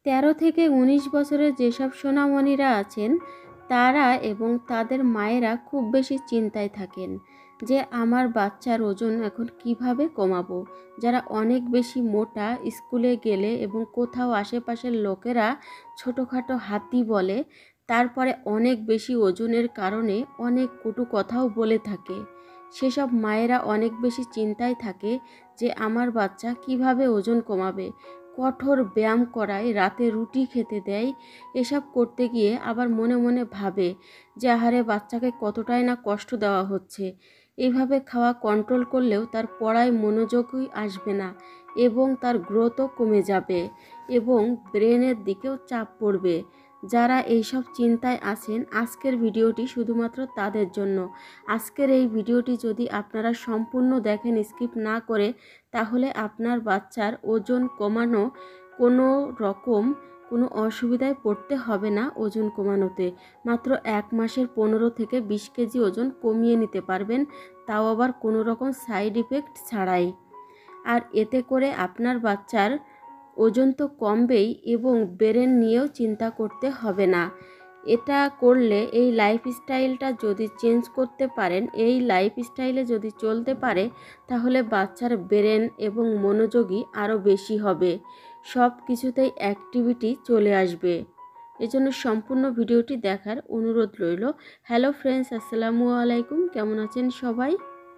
13 থেকে 19 বছরের যেসব সোনামণিরা আছেন তারা এবং তাদের মায়েরা খুব বেশি চিন্তায় থাকেন যে আমার বাচ্চার ওজন এখন কিভাবে কমাবো। যারা অনেক বেশি মোটা, স্কুলে গেলে এবং কোথাও আশেপাশের লোকেরা ছোটোখাটো হাতি বলে, তারপরে অনেক বেশি ওজনের কারণে অনেক কটু কথাও বলে থাকে। সেসব মায়েরা অনেক বেশি চিন্তায় থাকে যে আমার বাচ্চা কিভাবে ওজন কমাবে। কঠোর ব্যায়াম করায়, রাতে রুটি খেতে দেয়। এসব করতে গিয়ে আবার মনে মনে ভাবে যে আহারে বাচ্চাকে কতটাই না কষ্ট দেওয়া হচ্ছে। এইভাবে খাওয়া কন্ট্রোল করলেও তার পড়ায় মনোযোগই আসবে না এবং তার গ্রোথও কমে যাবে এবং ব্রেনের দিকেও চাপ পড়বে। যারা এইসব চিন্তায় আছেন, আজকের ভিডিওটি শুধুমাত্র তাদের জন্য। আজকের এই ভিডিওটি যদি আপনারা সম্পূর্ণ দেখেন, স্কিপ না করে, তাহলে আপনার বাচ্চার ওজন কমানো কোনো অসুবিধায় পড়তে হবে না। ওজন কমানোতে মাত্র 1 মাসের 15 থেকে 20 কেজি ওজন কমিয়ে নিতে পারবেন, তাও আবার কোনো রকম সাইড ইফেক্ট ছাড়াই। আর এতে করে আপনার বাচ্চার ওজন তো কমবেই এবং ব্রেন নিয়েও চিন্তা করতে হবে না। এটা করলে, এই লাইফস্টাইলটা যদি চেঞ্জ করতে পারেন, এই লাইফস্টাইলে যদি চলতে পারে, তাহলে বাচ্চার ব্রেন এবং মনোযোগী আরও বেশি হবে, সব কিছুতেই অ্যাক্টিভিটি চলে আসবে। এজন্য সম্পূর্ণ ভিডিওটি দেখার অনুরোধ রইল। হ্যালো ফ্রেন্ডস, আসসালামু আলাইকুম। কেমন আছেন সবাই?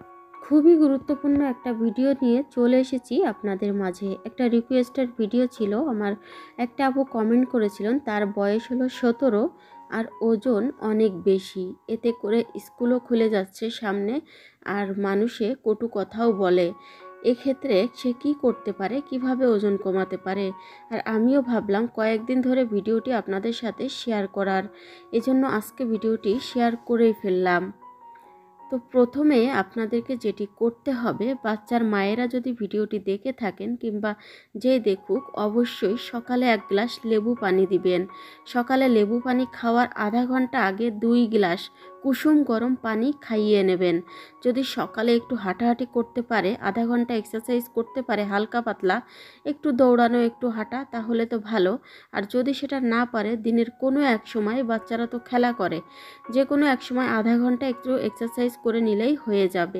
খুবই গুরুত্বপূর্ণ একটা ভিডিও নিয়ে চলে এসেছি আপনাদের মাঝে। একটা রিকোয়েস্টেড ভিডিও ছিল। আমার একটা আপু কমেন্ট করেছিলেন, তার বয়স হলো 17 আর ওজন অনেক বেশি। এতে করে স্কুলও খুলে যাচ্ছে সামনে, আর মানুষে কটু কথাও বলে। এক্ষেত্রে সে কি করতে পারে, কিভাবে ওজন কমাতে পারে? আর আমিও ভাবলাম কয়েকদিন ধরে ভিডিওটি আপনাদের সাথে শেয়ার করার, এজন্য আজকে ভিডিওটি শেয়ার করেই ফেললাম। তো প্রথমে আপনাদেরকে যেটি করতে হবে, বাচ্চার মায়েরা যদি ভিডিওটি দেখে থাকেন কিংবা যে দেখুক, অবশ্যই সকালে 1 গ্লাস লেবু পানি দিবেন। সকালে লেবু পানি খাওয়ার আধা ঘন্টা আগে 2 গ্লাস কুসুম গরম পানি খাইয়ে নেবেন। যদি সকালে একটু হাঁটাহাঁটি করতে পারে, আধা ঘন্টা এক্সারসাইজ করতে পারে হালকা পাতলা, একটু দৌড়ানো, একটু হাঁটা, তাহলে তো ভালো। আর যদি সেটা না পারে, দিনের কোনো এক সময়, বাচ্চারা তো খেলা করে, যে কোনো এক সময় আধা ঘন্টা একটু এক্সারসাইজ করে নিলেই হয়ে যাবে।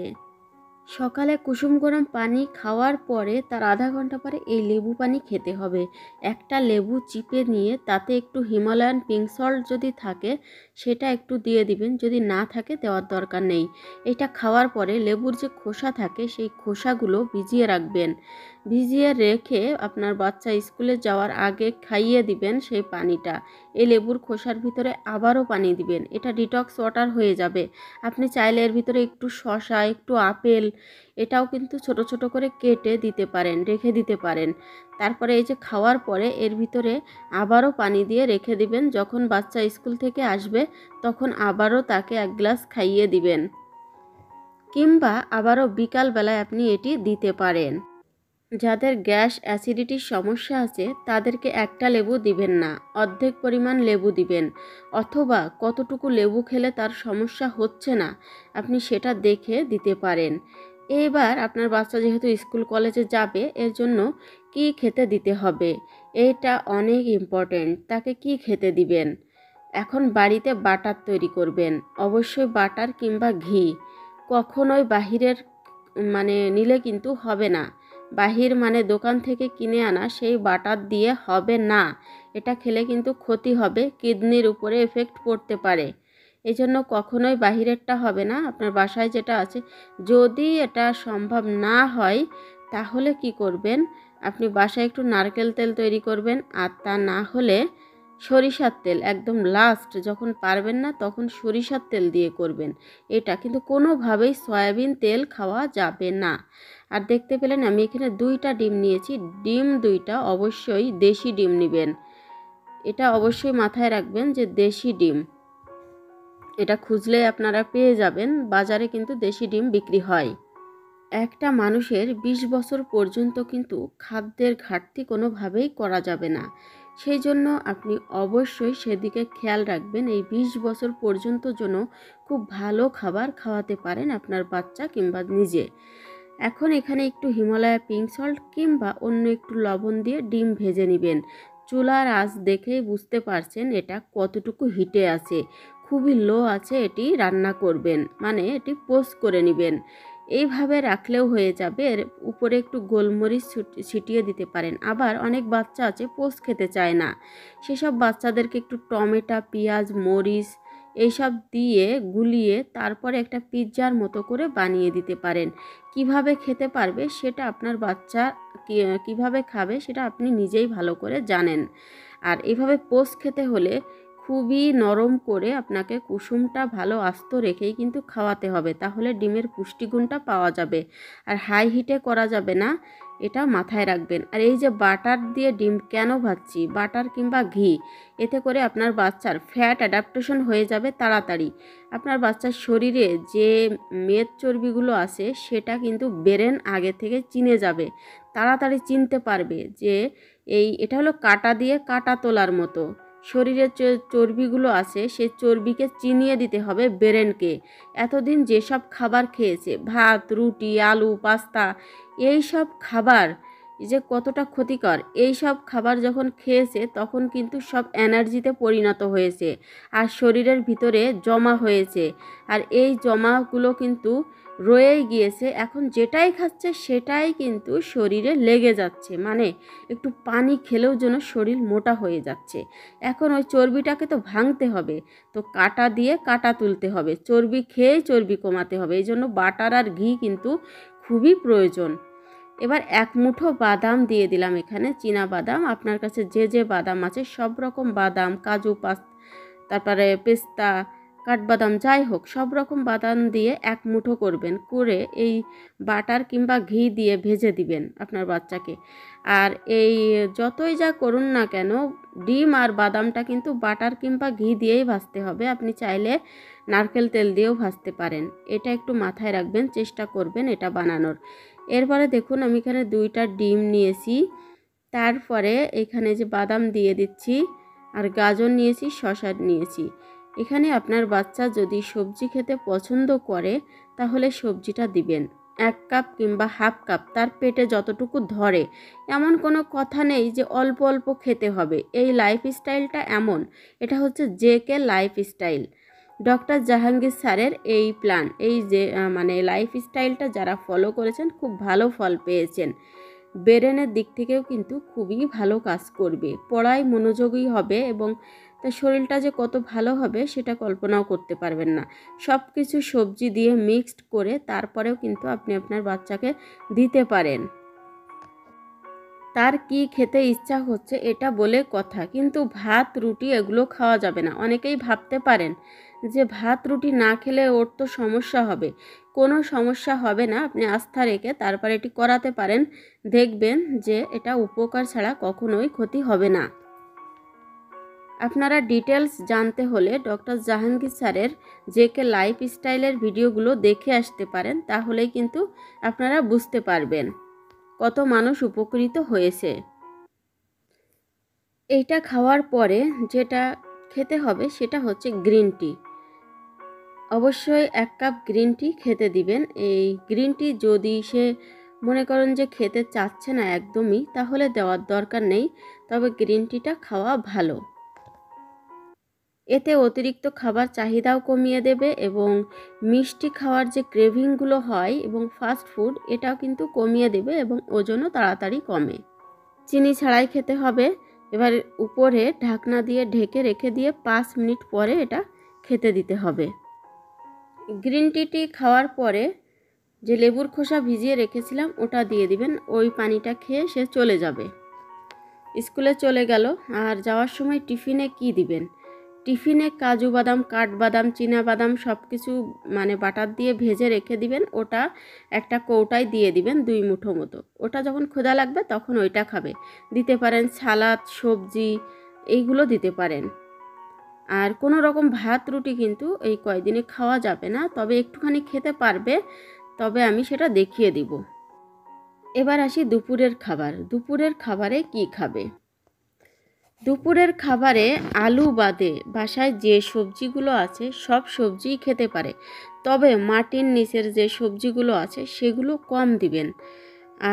সকালে কুসুম গরম পানি খাওয়ার পরে তার আধা ঘন্টা পরে এই লেবু পানি খেতে হবে। একটা লেবু চিপে নিয়ে তাতে একটু হিমালয়ান পিঙ্ক সল্ট যদি থাকে সেটা একটু দিয়ে দিবেন, যদি না থাকে দেওয়ার দরকার নেই। এটা খাওয়ার পরে লেবুর যে খোসা থাকে সেই খোসাগুলো ভিজিয়ে রাখবেন। ভিজিয়ে রেখে আপনার বাচ্চা স্কুলে যাওয়ার আগে খাইয়ে দিবেন সেই পানিটা। এই লেবুর খোসার ভিতরে আবারও পানি দিবেন, এটা ডিটক্স ওয়াটার হয়ে যাবে। আপনি চাইলে এর ভিতরে একটু শসা, একটু আপেল, এটাও কিন্তু ছোট ছোট করে কেটে দিতে পারেন, রেখে দিতে পারেন। তারপরে এই যে খাওয়ার পরে এর ভিতরে আবারও পানি দিয়ে রেখে দিবেন। যখন বাচ্চা স্কুল থেকে আসবে তখন আবারও তাকে 1 গ্লাস খাইয়ে দিবেন, কিংবা আবারও বিকালবেলায় আপনি এটি দিতে পারেন। যাদের গ্যাস অ্যাসিডিটির সমস্যা আছে তাদেরকে একটা লেবু দিবেন না, অর্ধেক পরিমাণ লেবু দিবেন। অথবা কতটুকু লেবু খেলে তার সমস্যা হচ্ছে না, আপনি সেটা দেখে দিতে পারেন। এবার আপনার বাচ্চা যেহেতু স্কুল কলেজে যাবে, এর জন্য কি খেতে দিতে হবে এটা অনেক ইম্পর্টেন্ট। তাকে কি খেতে দিবেন? এখন বাড়িতে বাটার তৈরি করবেন, অবশ্যই বাটার কিংবা ঘি। কখনোই বাহিরের নিলে কিন্তু হবে না। বাহির দোকান থেকে কিনে আনা সেই বাটার দিয়ে হবে না। এটা খেলে কিন্তু ক্ষতি হবে, কিডনির উপরে এফেক্ট পড়তে পারে। এই জন্য কখনোই বাহিরেরটা হবে না। আপনার বাসায় যেটা আছে, যদি এটা সম্ভব না হয় তাহলে কি করবেন, আপনি বাসায় একটু নারকেল তেল তৈরি করবেন। আর তা না হলে সরিষার তেল, একদম লাস্ট যখন পারবেন না তখন সরিষার তেল দিয়ে করবেন। এটা কিন্তু কোনোভাবেই সয়াবিন তেল খাওয়া যাবে না। আর দেখতে পেলেন আমি এখানে 2টা ডিম নিয়েছি। ডিম 2টা অবশ্যই দেশি ডিম নেবেন। এটা অবশ্যই মাথায় রাখবেন যে দেশি ডিম, এটা খুঁজলে আপনারা পেয়ে যাবেন। বাজারে কিন্তু দেশি ডিম বিক্রি হয়। একটা মানুষের 20 বছর পর্যন্ত কিন্তু খাদ্যের ঘাটতি কোনোভাবেই করা যাবে না। সেই জন্য আপনি অবশ্যই সেদিকে খেয়াল রাখবেন। এই 20 বছর পর্যন্ত যেন খুব ভালো খাবার খাওয়াতে পারেন আপনার বাচ্চা কিংবা নিজে। এখন এখানে একটু হিমালয়া পিঙ্ক সল্ট কিংবা অন্য একটু লবণ দিয়ে ডিম ভেজে নেবেন। চুলার আঁচ দেখেই বুঝতে পারছেন এটা কতটুকু হিটে আছে। খুবই লো আছে এটি রান্না করবেন, মানে এটি পোস্ট করে নেবেন। এইভাবে রাখলেও হয়ে যাবে। এর উপরে একটু গোলমরিচ ছিটিয়ে দিতে পারেন। আবার অনেক বাচ্চা আছে পোস্ট খেতে চায় না, সেসব বাচ্চাদেরকে একটু টমেটো, পেঁয়াজ, মরিচ এইসব দিয়ে গুলিয়ে তারপরে একটা পিৎজার মতো করে বানিয়ে দিতে পারেন। কিভাবে খেতে পারবে সেটা আপনার বাচ্চা কিভাবে খাবে সেটা আপনি নিজেই ভালো করে জানেন। আর এভাবে পোস্ট খেতে হলে খুবই নরম করে আপনাকে কুসুমটা ভালো আস্ত রেখেই কিন্তু খাওয়াতে হবে, তাহলে ডিমের পুষ্টিগুণটা পাওয়া যাবে। আর হাই হিটে করা যাবে না, এটা মাথায় রাখবেন। আর এই যে বাটার দিয়ে ডিম কেন ভাজছি, বাটার কিংবা ঘি, এতে করে আপনার বাচ্চার ফ্যাট অ্যাডাপ্টেশন হয়ে যাবে তাড়াতাড়ি। আপনার বাচ্চার শরীরে যে মেদ চর্বিগুলো আছে সেটা কিন্তু ব্রেন আগে থেকে চিনে যাবে, তাড়াতাড়ি চিনতে পারবে যে এটা হলো কাঁটা দিয়ে কাঁটা তোলার মতো। শরীরের চর্বিগুলো আছে সেই চর্বিকে চিনিয়ে দিতে হবে ব্রেনকে। এতদিন যেসব খাবার খেয়েছে, ভাত, রুটি, আলু, পাস্তা, এই সব খাবার যে কতটা ক্ষতিকর, এই সব খাবার যখন খেয়েছে তখন কিন্তু সব এনার্জিতে পরিণত হয়েছে আর শরীরের ভিতরে জমা হয়েছে। আর এই জমাগুলো কিন্তু রয়েই গিয়েছে, এখন যেটাই খাচ্ছে সেটাই কিন্তু শরীরে লেগে যাচ্ছে, মানে একটু পানি খেলেও যেন শরীর মোটা হয়ে যাচ্ছে। এখন ওই চর্বিটাকে তো ভাঙতে হবে, তো কাঁটা দিয়ে কাঁটা তুলতে হবে, চর্বি খেয়েই চর্বি কমাতে হবে। এই জন্য বাটার আর ঘি কিন্তু খুবই প্রয়োজন। এবার এক মুঠো বাদাম দিয়ে দিলাম এখানে, চীনা বাদাম। আপনার কাছে যে যে বাদাম আছে সব রকম বাদাম, কাজু, তারপরে পেস্তা, কাঠবাদাম, যাই হোক সব রকম বাদাম দিয়ে এক মুঠো করবেন, করে এই বাটার কিংবা ঘি দিয়ে ভেজে দিবেন আপনার বাচ্চাকে। আর এই যতই যা করুন না কেন, ডিম আর বাদামটা কিন্তু বাটার কিংবা ঘি দিয়েই ভাজতে হবে। আপনি চাইলে নারকেল তেল দিয়েও ভাজতে পারেন, এটা একটু মাথায় রাখবেন, চেষ্টা করবেন এটা বানানোর। এরপরে দেখুন আমি এখানে 2টা ডিম নিয়েছি, তারপরে এখানে যে বাদাম দিয়ে দিচ্ছি, আর গাজর নিয়েছি, শসা নিয়েছি। এখানে আপনার বাচ্চা যদি সবজি খেতে পছন্দ করে তাহলে সবজিটা দিবেন 1 কাপ কিংবা হাফ কাপ, তার পেটে যতটুকু ধরে। এমন কোনো কথা নেই যে অল্প অল্প খেতে হবে, এই লাইফস্টাইলটা এমন, এটা হচ্ছে JK লাইফস্টাইল। ডক্টর জাহাঙ্গীর স্যারের এই প্ল্যান, এই যে মানে লাইফস্টাইলটা যারা ফলো করেছেন খুব ভালো ফল পেয়েছেন। ব্রেনের দিক থেকেও কিন্তু খুবই ভালো কাজ করবে, পড়ায় মনোযোগী হবে এবং তার শরীরটা যে কত ভালো হবে সেটা কল্পনাও করতে পারবেন না। সব কিছু সবজি দিয়ে মিক্সড করে তারপরেও কিন্তু আপনি আপনার বাচ্চাকে দিতে পারেন। তার কি খেতে ইচ্ছা হচ্ছে এটা বলে কথা, কিন্তু ভাত, রুটি এগুলো খাওয়া যাবে না। অনেকেই ভাবতে পারেন যে ভাত রুটি না খেলে ওর তো সমস্যা হবে। কোনো সমস্যা হবে না, আপনি আস্থা রেখে তারপর এটি করাতে পারেন, দেখবেন যে এটা উপকার ছাড়া কখনোই ক্ষতি হবে না। আপনারা ডিটেলস জানতে হলে ডক্টর জাহাঙ্গীর স্যারের JK লাইফস্টাইলের ভিডিওগুলো দেখে আসতে পারেন, তাহলেই কিন্তু আপনারা বুঝতে পারবেন কত মানুষ উপকৃত হয়েছে। এইটা খাওয়ার পরে যেটা খেতে হবে সেটা হচ্ছে গ্রিন টি। অবশ্যই 1 কাপ গ্রিন টি খেতে দিবেন। এই গ্রিন টি যদি সে মনে করেন যে খেতে চাচ্ছে না একদমই, তাহলে দেওয়ার দরকার নেই, তবে গ্রিন টিটা খাওয়া ভালো। এতে অতিরিক্ত খাবার চাহিদাও কমিয়ে দেবে এবং মিষ্টি খাওয়ার যে ক্রেভিংগুলো হয় এবং ফাস্ট ফুড, এটাও কিন্তু কমিয়ে দেবে এবং ওজনও তাড়াতাড়ি কমে। চিনি ছাড়াই খেতে হবে। এবার উপরে ঢাকনা দিয়ে ঢেকে রেখে দিয়ে 5 মিনিট পরে এটা খেতে দিতে হবে। গ্রিন টি খাওয়ার পরে যে লেবুর খোসা ভিজিয়ে রেখেছিলাম ওটা দিয়ে দিবেন, ওই পানিটা খেয়ে সে চলে যাবে, স্কুলে চলে গেল। আর যাওয়ার সময় টিফিনে কি দিবেন, টিফিনে কাজু বাদাম, কাঠবাদাম, চীনা বাদাম সব কিছু মানে বাটার দিয়ে ভেজে রেখে দিবেন, ওটা একটা কৌটায় দিয়ে দিবেন 2 মুঠো মতো। ওটা যখন ক্ষুধা লাগবে তখন ওইটা খাবে। দিতে পারেন সালাদ, সবজি, এইগুলো দিতে পারেন। আর কোনো রকম ভাত রুটি কিন্তু এই কয়দিনে খাওয়া যাবে না, তবে একটুখানি খেতে পারবে, তবে আমি সেটা দেখিয়ে দিব। এবার আসি দুপুরের খাবার। দুপুরের খাবারে কি খাবে? দুপুরের খাবারে আলু বাদে বাসায় যে সবজিগুলো আছে সব সবজিই খেতে পারে, তবে মাটির নিচের যে সবজিগুলো আছে সেগুলো কম দিবেন। আর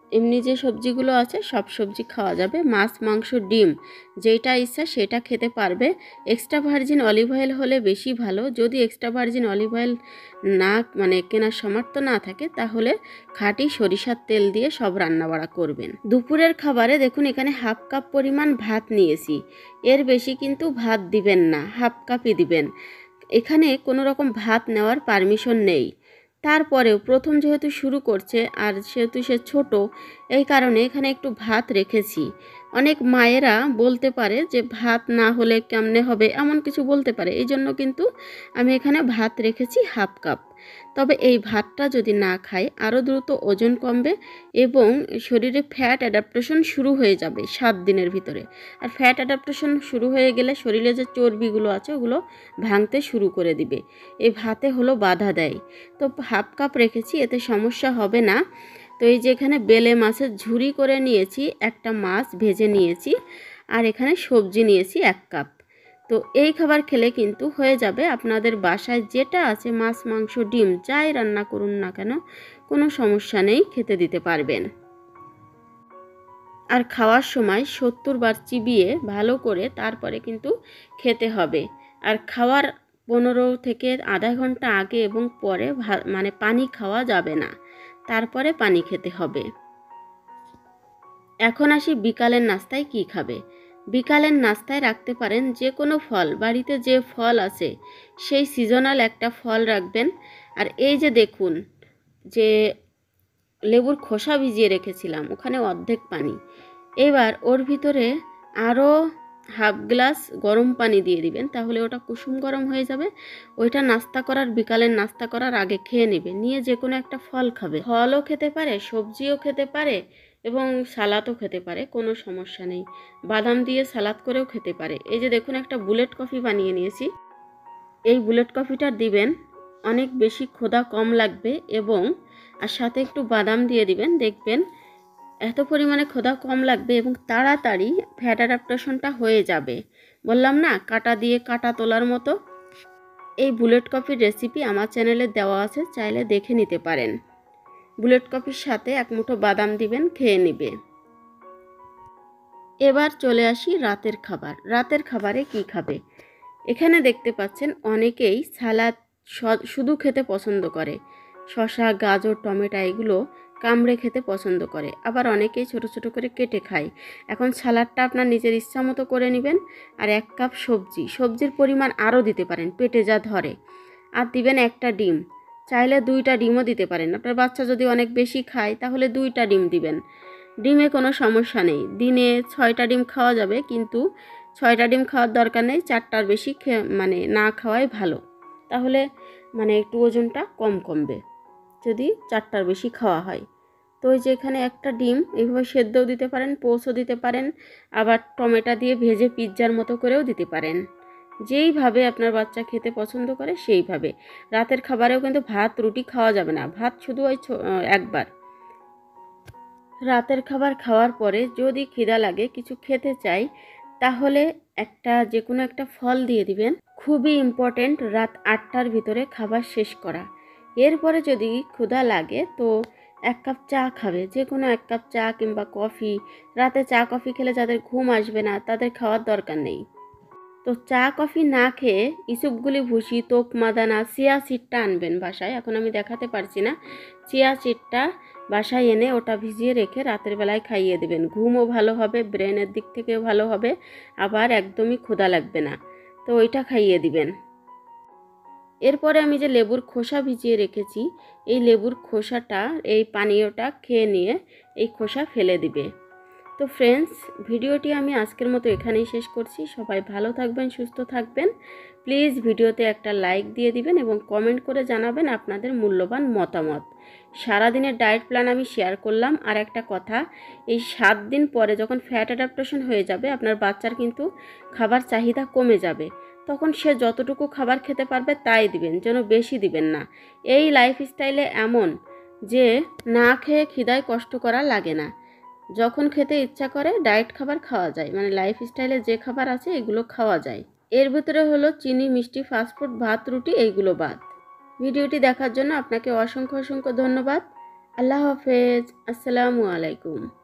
এমনি যে সবজিগুলো আছে সব সবজি খাওয়া যাবে, মাছ মাংস ডিম যেটা ইচ্ছা সেটা খেতে পারবে। এক্সট্রা ভার্জিন অলিভ অয়েল হলে বেশি ভালো। যদি এক্সট্রা ভার্জিন অলিভ অয়েল না কেনার সামর্থ্য না থাকে তাহলে খাঁটি সরিষার তেল দিয়ে সব রান্নাবাড়া করবেন। দুপুরের খাবারে দেখুন এখানে হাফ কাপ পরিমাণ ভাত নিয়েছি, এর বেশি কিন্তু ভাত দিবেন না, হাফ কাপই দিবেন। এখানে কোনো রকম ভাত নেওয়ার পারমিশন নেই। তারপরেও প্রথম যেহেতু শুরু করছে আর সেহেতু সে ছোট, এই কারণে এখানে একটু ভাত রেখেছি। অনেক মায়েরা বলতে পারে যে ভাত না হলে কেমনে হবে, এমন কিছু বলতে পারে, এই জন্য কিন্তু আমি এখানে ভাত রেখেছি হাফ কাপ। তবে এই ভাতটা যদি না খাই আরও দ্রুত ওজন কমবে এবং শরীরে ফ্যাট অ্যাডাপ্টেশন শুরু হয়ে যাবে 7 দিনের ভিতরে। আর ফ্যাট অ্যাডাপ্টেশন শুরু হয়ে গেলে শরীরে যে চর্বিগুলো আছে ওগুলো ভাঙতে শুরু করে দিবে, এই ভাতে হলো বাধা দেয়। তো হাফ কাপ রেখেছি, এতে সমস্যা হবে না। তো এই যে এখানে বেলে মাছের ঝুরি করে নিয়েছি, একটা মাছ ভেজে নিয়েছি, আর এখানে সবজি নিয়েছি 1 কাপ। তো এই খাবার খেলে কিন্তু হয়ে যাবে। আপনাদের বাসায় যেটা আছে মাছ মাংস ডিম যাই রান্না করুন না কেন কোনো সমস্যা নেই, খেতে দিতে পারবেন। আর খাওয়ার সময় 70 বার চিবিয়ে ভালো করে তারপরে কিন্তু খেতে হবে। আর খাওয়ার 15 থেকে আধা ঘন্টা আগে এবং পরে পানি খাওয়া যাবে না, তারপরে পানি খেতে হবে। এখন আসি বিকালের নাস্তায় কি খাবে। বিকালের নাস্তায় রাখতে পারেন যে কোনো ফল, বাড়িতে যে ফল আছে সেই সিজনাল একটা ফল রাখবেন। আর এই যে দেখুন যে লেবুর খোসা ভিজিয়ে রেখেছিলাম, ওখানে অর্ধেক পানি, এবার ওর ভিতরে আরও হাফ গ্লাস গরম পানি দিয়ে দিবেন, তাহলে ওটা কুসুম গরম হয়ে যাবে। ওইটা নাস্তা করার বিকালের নাস্তা করার আগে খেয়ে নেবে, নিয়ে যে কোনো একটা ফল খাবে। ফলও খেতে পারে, সবজিও খেতে পারে এবং সালাদও খেতে পারে, কোনো সমস্যা নেই। বাদাম দিয়ে সালাদ করেও খেতে পারে। এই যে দেখুন একটা বুলেট কফি বানিয়ে নিয়েছি, এই বুলেট কফিটা দিবেন, অনেক বেশি ক্ষুধা কম লাগবে এবং আর সাথে একটু বাদাম দিয়ে দিবেন, দেখবেন এত পরিমাণে ক্ষুধা কম লাগবে এবং তাড়াতাড়ি ফ্যাট অ্যাডাপ্টেশনটা হয়ে যাবে। বললাম না কাটা দিয়ে কাটা তোলার মতো। এই বুলেট কফির রেসিপি আমার চ্যানেলে দেওয়া আছে, চাইলে দেখে নিতে পারেন। বুলেট কফির সাথে 1 মুঠো বাদাম দিবেন, খেয়ে নেবে। এবার চলে আসি রাতের খাবার। রাতের খাবারে কি খাবে। এখানে দেখতে পাচ্ছেন অনেকেই সালাদ শুধু খেতে পছন্দ করে, শসা গাজর টমেটো এগুলো কামড়ে খেতে পছন্দ করে, আবার অনেকেই ছোট ছোট করে কেটে খায়। এখন সালাডটা আপনার নিজের ইচ্ছা মতো করে নেবেন। আর 1 কাপ সবজির পরিমাণ আরও দিতে পারেন পেটে যা ধরে। আর দিবেন একটা ডিম, চাইলে 2টা ডিমও দিতে পারেন। আপনার বাচ্চা যদি অনেক বেশি খায় তাহলে 2টা ডিম দিবেন, ডিমে কোনো সমস্যা নেই। দিনে 6টা ডিম খাওয়া যাবে, কিন্তু 6টা ডিম খাওয়ার দরকার নেই, 4টার বেশি না খাওয়াই ভালো। তাহলে একটু ওজনটা কম কমবে যদি 4টার বেশি খাওয়া হয়। তো ওই যে এখানে একটা ডিম এইভাবে সেদ্ধও দিতে পারেন, পোস্টও দিতে পারেন, আবার টমেটো দিয়ে ভেজে পিৎজার মতো করেও দিতে পারেন। যেইভাবে আপনার বাচ্চা খেতে পছন্দ করে সেইভাবে। রাতের খাবারেও কিন্তু ভাত রুটি খাওয়া যাবে না, ভাত শুধু ওই একবার। রাতের খাবার খাওয়ার পরে যদি খিদা লাগে কিছু খেতে চাই তাহলে যে কোনো একটা ফল দিয়ে দিবেন। খুবই ইম্পর্টেন্ট রাত 8টার ভিতরে খাবার শেষ করা। এরপরে যদি ক্ষুধা লাগে তো 1 কাপ চা খাবে, যে কোনো 1 কাপ চা কিংবা কফি। রাতে চা কফি খেলে যাদের ঘুম আসবে না তাদের খাওয়ার দরকার নেই। তো চা কফি না খেয়ে ইসুপগুলি ভুসি তোক মাদানা চিয়া সিডটা আনবেন বাসায়। এখন আমি দেখাতে পারছি না, চিয়া সিডটা বাসায় এনে ওটা ভিজিয়ে রেখে রাতের বেলায় খাইয়ে দেবেন। ঘুমও ভালো হবে, ব্রেনের দিক থেকেও ভালো হবে, আবার একদমই ক্ষুধা লাগবে না। তো ওইটা খাইয়ে দিবেন। এরপরে আমি যে লেবুর খোসা ভিজিয়ে রেখেছি, এই লেবুর খোসাটা এই পানীয়টা খেয়ে নিয়ে এই খোসা ফেলে দিবে। তো ফ্রেন্ডস, ভিডিওটি আমি আজকের মতো এখানেই শেষ করছি। সবাই ভালো থাকবেন, সুস্থ থাকবেন। প্লিজ ভিডিওতে একটা লাইক দিয়ে দিবেন এবং কমেন্ট করে জানাবেন আপনাদের মূল্যবান মতামত। সারাদিনের ডায়েট প্ল্যান আমি শেয়ার করলাম। আর একটা কথা, এই 7 দিন পরে যখন ফ্যাট অ্যাডাপ্টেশন হয়ে যাবে আপনার বাচ্চার কিন্তু খাবার চাহিদা কমে যাবে, তখন সে যতটুকু খাবার খেতে পারবে তাই দিবেন, যেন বেশি দিবেন না। এই লাইফস্টাইলে এমন যে না খেয়ে খিদায় কষ্ট করা লাগে না, যখন খেতে ইচ্ছা করে ডায়েট খাবার খাওয়া যায়, লাইফস্টাইলে যে খাবার আছে এগুলো খাওয়া যায়। এর ভিতরে হলো চিনি মিষ্টি ফাস্টফুড ভাত রুটি এইগুলো বাদ। ভিডিওটি দেখার জন্য আপনাকে অসংখ্য অসংখ্য ধন্যবাদ। আল্লাহ হাফেজ। আসসালামু আলাইকুম।